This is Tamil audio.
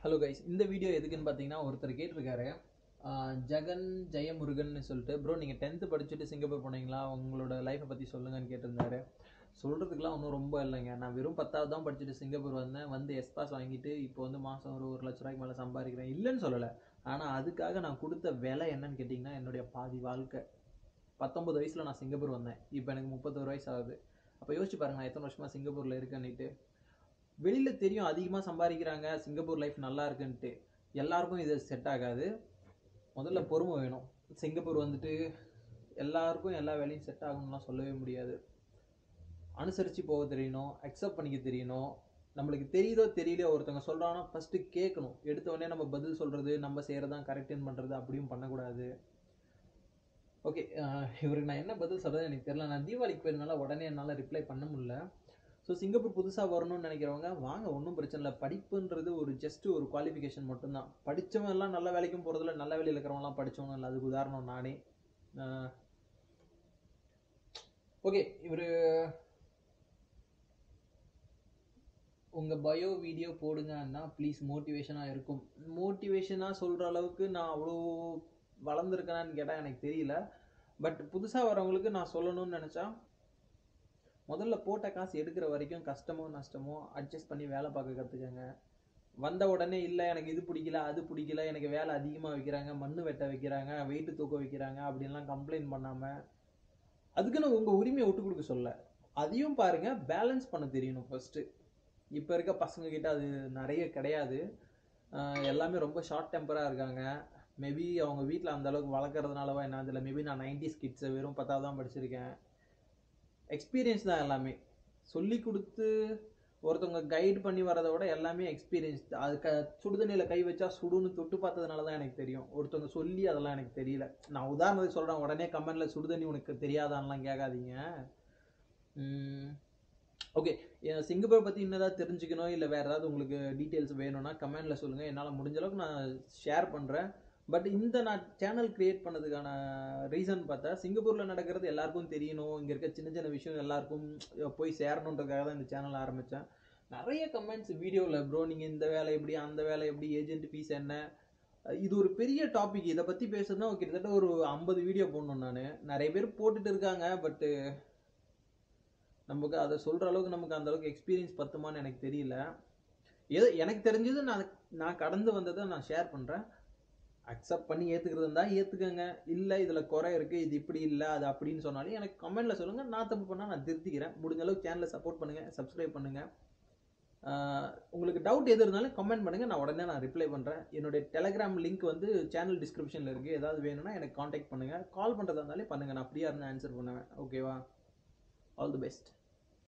ஹலோ கைஸ், இந்த வீடியோ எதுக்குன்னு பார்த்தீங்கன்னா ஒருத்தர் கேட்டிருக்காரு. ஜெகன் ஜெயமுருகன் சொல்லிட்டு, ப்ரோ நீங்கள் 10th படிச்சுட்டு சிங்கப்பூர் போனீங்களா, உங்களோட லைஃப்பை பற்றி சொல்லுங்கன்னு கேட்டிருந்தாரு. சொல்கிறதுக்குலாம் ஒன்றும் ரொம்ப இல்லைங்க. நான் வெறும் 10வது தான் படிச்சுட்டு சிங்கப்பூர் வந்தேன். வந்து எஸ்பாஸ் வாங்கிட்டு இப்போ வந்து மாதம் ஒரு 1,00,000 ரூபாய்க்கு மேலே சம்பாதிக்கிறேன். இல்லைன்னு சொல்லலை. ஆனால் அதுக்காக நான் கொடுத்த விலை என்னன்னு கேட்டிங்கன்னா, என்னுடைய பாதி வாழ்க்கை. 19 வயசில் நான் சிங்கப்பூர் வந்தேன். இப்போ எனக்கு 31 வயசு ஆகுது. அப்போ யோசிச்சு பாருங்க, நான் எத்தனை வருஷமாக சிங்கப்பூரில் இருக்கேன்னுட்டு. வெளியில் தெரியும் அதிகமாக சம்பாதிக்கிறாங்க, சிங்கப்பூர் லைஃப் நல்லா இருக்குன்ட்டு. எல்லாருக்கும் இது செட் ஆகாது. முதல்ல பொறுமை வேணும். சிங்கப்பூர் வந்துட்டு எல்லாருக்கும் எல்லா வேலையும் செட் ஆகணும்லாம் சொல்லவே முடியாது. அனுசரித்து போக தெரியணும், அக்செப்ட் பண்ணிக்க தெரியணும். நம்மளுக்கு தெரியுதோ தெரியலையோ ஒருத்தவங்க சொல்கிறாங்கன்னா ஃபஸ்ட்டு கேட்கணும். எடுத்தோடனே நம்ம பதில் சொல்கிறது, நம்ம செய்கிறதான் கரெக்டுன்னு பண்ணுறது அப்படியும் பண்ணக்கூடாது. ஓகே, இவருக்கு நான் என்ன பதில் சொல்கிறது எனக்கு தெரியல. நான் தீபாவளிக்கு போயிருந்தனால உடனே என்னால் ரிப்ளை பண்ண முடியல. ஸோ சிங்கப்பூர் புதுசாக வரணும்னு நினைக்கிறவங்க வாங்க, ஒன்றும் பிரச்சனை இல்லை. படிப்புன்றது ஒரு ஜஸ்ட்டு ஒரு குவாலிஃபிகேஷன் மட்டும்தான். படித்தவங்க எல்லாம் நல்ல வேலைக்கும் போகிறதில்ல, நல்ல வேலையில் இருக்கிறவங்களாம் படித்தவங்க இல்லை. அதுக்கு உதாரணம் நானே. ஓகே, இவர் உங்கள் பயோ வீடியோ போடுங்கன்னா ப்ளீஸ், மோட்டிவேஷனாக இருக்கும். மோட்டிவேஷனாக சொல்கிற அளவுக்கு நான் அவ்வளோ வளர்ந்துருக்கேனான்னு கேட்டால் எனக்கு தெரியல. பட் புதுசாக வரவங்களுக்கு நான் சொல்லணும்னு நினச்சா, முதல்ல போட்ட காசு எடுக்கிற வரைக்கும் கஷ்டமோ நஷ்டமோ அட்ஜஸ்ட் பண்ணி வேலை பார்க்க கற்றுக்கங்க. வந்த உடனே இல்லை எனக்கு இது பிடிக்கல அது பிடிக்கல, எனக்கு வேலை அதிகமாக வைக்கிறாங்க, மண் வெட்ட வைக்கிறாங்க, வெயிட்டு தூக்க வைக்கிறாங்க அப்படின்லாம் கம்ப்ளைண்ட் பண்ணாமல், அதுக்குன்னு உங்கள் உரிமையை விட்டு கொடுக்க சொல்ல. அதையும் பாருங்கள், பேலன்ஸ் பண்ண தெரியணும் ஃபஸ்ட்டு. இப்போ இருக்க பசங்க கிட்ட அது நிறைய கிடையாது. எல்லாமே ரொம்ப ஷார்ட் டெம்பராக இருக்காங்க. மேபி அவங்க வீட்டில் அந்தளவுக்கு வளர்க்குறதுனாலவா என்ன தெரியல. மேபி நான் 90s கிட்ஸை வெறும் 10வது தான் படிச்சிருக்கேன். எக்ஸ்பீரியன்ஸ் தான் எல்லாமே. சொல்லி கொடுத்து ஒருத்தவங்க கைடு பண்ணி வரதை விட எல்லாமே எக்ஸ்பீரியன்ஸ். அது சுடுதண்ணியில் கை வச்சா சுடுன்னு தொட்டு பார்த்ததுனால தான் எனக்கு தெரியும். ஒருத்தவங்க சொல்லி அதெல்லாம் எனக்கு தெரியல. நான் உதாரணத்துக்கு சொல்கிறேன். உடனே கமெண்டில் சுடுதண்ணி உனக்கு தெரியாதான்லாம் கேட்காதீங்க. ஓகே, சிங்கப்பூர் பற்றி இன்னதான் தெரிஞ்சுக்கணும், இல்லை வேறு ஏதாவது உங்களுக்கு டீட்டெயில்ஸ் வேணும்னா கமெண்டில் சொல்லுங்கள். என்னால் முடிஞ்ச அளவுக்கு நான் ஷேர் பண்ணுறேன். பட் இந்த நான் சேனல் க்ரியேட் பண்ணதுக்கான ரீசன் பார்த்தா, சிங்கப்பூரில் நடக்கிறது எல்லாருக்கும் தெரியணும், இங்கே இருக்க சின்ன சின்ன விஷயம் எல்லாருக்கும் போய் சேரணுன்றதுக்காக தான் இந்த சேனல் ஆரம்பித்தேன். நிறைய கமெண்ட்ஸ் வீடியோவில், ப்ரோ நீங்கள் இந்த வேலை எப்படி, அந்த வேலை எப்படி, ஏஜென்ட் ஃபீஸ் என்ன, இது ஒரு பெரிய டாபிக். இதை பற்றி பேசுறதுனா கிட்டத்தட்ட ஒரு 50 வீடியோ போடணும். நான் நிறைய பேர் போட்டுட்டு இருக்காங்க. பட்டு நமக்கு அதை சொல்கிற அளவுக்கு நமக்கு அந்தளவுக்கு எக்ஸ்பீரியன்ஸ் பத்துமான்னு எனக்கு தெரியல. ஏதோ எனக்கு தெரிஞ்சது நான் கடந்து வந்ததை நான் ஷேர் பண்ணுறேன். அக்செப்ட் பண்ணி ஏற்றுக்கிறது இருந்தால் ஏற்றுக்கங்க. இல்லை இதில் குறை இருக்குது, இது இப்படி இல்லை அது அப்படின்னு சொன்னாலும் எனக்கு கமெண்டில் சொல்லுங்கள். நான் தப்பு பண்ணால் நான் திருத்திக்கிறேன். முடிஞ்ச அளவுக்கு சேனலை சப்போர்ட் பண்ணுங்கள், சப்ஸ்கிரைப் பண்ணுங்கள். உங்களுக்கு டவுட் எது இருந்தாலும் கமெண்ட் பண்ணுங்கள், நான் உடனே ரிப்ளை பண்ணுறேன். என்னுடைய டெலகிராம் லிங்க் வந்து சேனல் டிஸ்கிரிப்ஷனில் இருக்குது. ஏதாவது வேணும்னா எனக்கு காண்டாக்ட் பண்ணுங்கள். கால் பண்ணுறதா இருந்தாலே பண்ணுங்கள், நான் ஃப்ரீயாக இருந்தால் ஆன்சர் பண்ணுவேன். ஓகேவா? All the best.